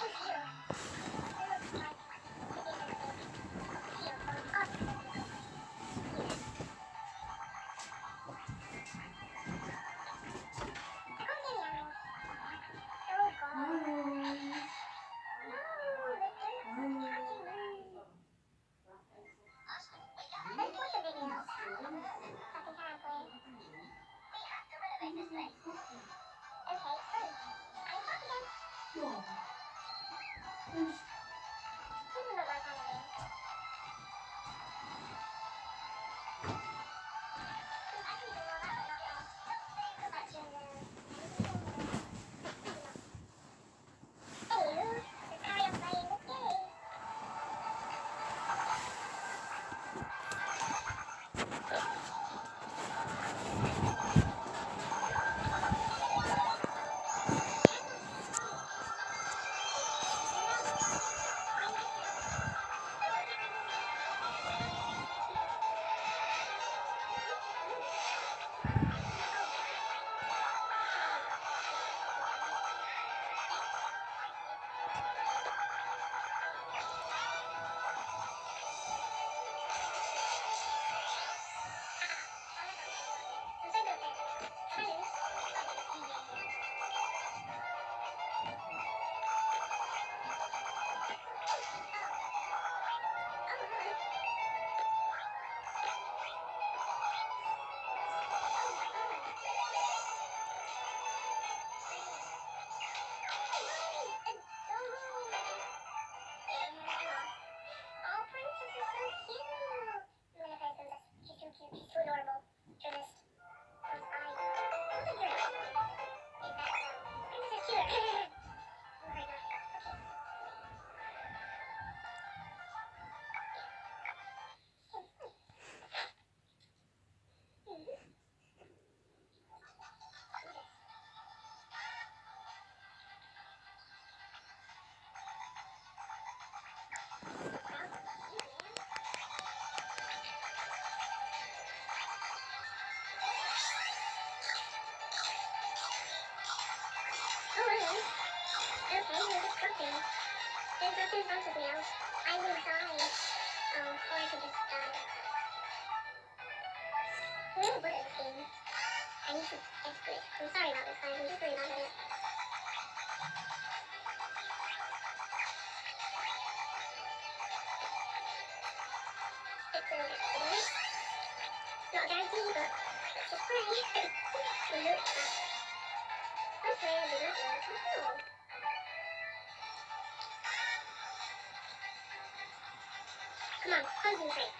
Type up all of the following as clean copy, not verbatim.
Come on, concentrate.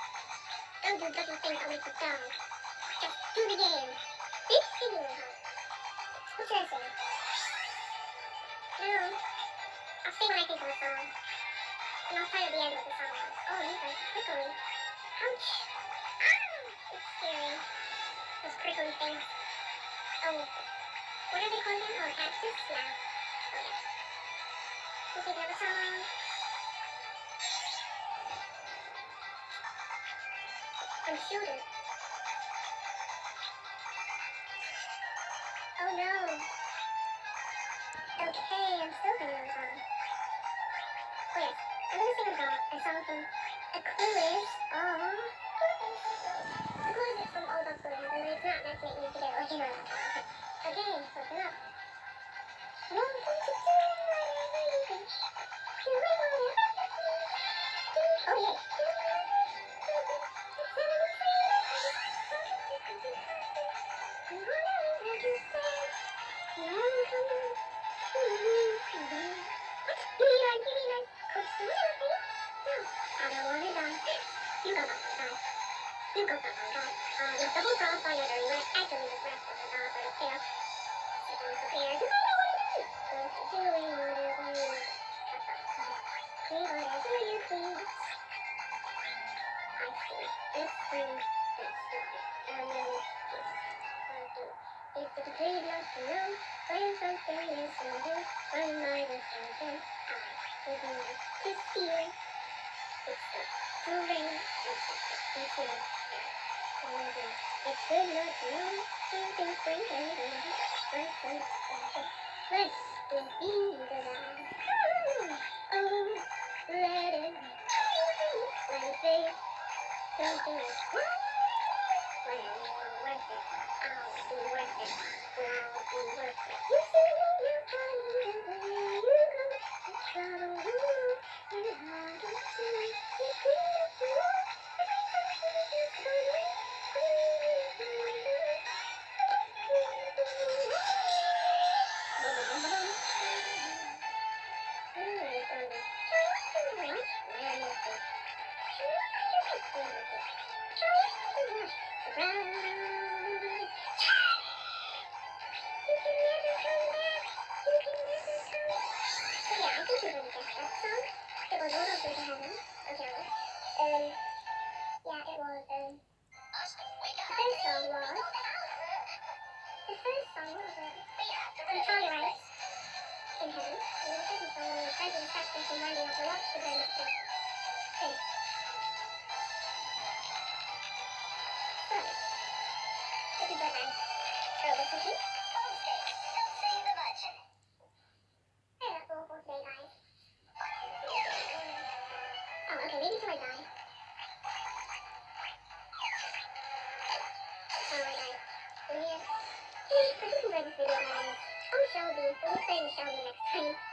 Don't do little things that make you dumb. Just do the game. Big singing, huh? What should I sing? No. I'll sing when I think of a song. And I'll tell you the end of what the song was. Oh, these are prickly. Ouch. Ah! It's scary. Those prickly things. Oh. What are they called again? Oh, cactus? Yeah. Oh, yeah. You think of a song? I'm shooting. Oh no. Okay, I'm still thinking of a song. Wait, I'm gonna sing a song from A Clueless. Oh. A Clueless is from All About Clueless, and it's not meant to make music together, like you know. Okay, listen up. Welcome to Whatever You Wish. Do whatever you wish. Oh yeah. You go, you double cross all your dirty work, actually just rest of the dog or the tail. Sit on prepared, cause I know what it is. Doing whatever you want. Do whatever you please. I see. This thing, this stuff, and then this. It's a complete love to know when something is something, when mine is something. I would like to feel. It's the proving, it's the feeling. It's good not to know you can bring it in. Let's do the Oh, let it be. Don't do it. Well, worth it. I'll be worth it. I'll be worth it. You see me, you come, you go. The trouble, you hard to see. You beautiful. Shelby. We'll play Shelby next time.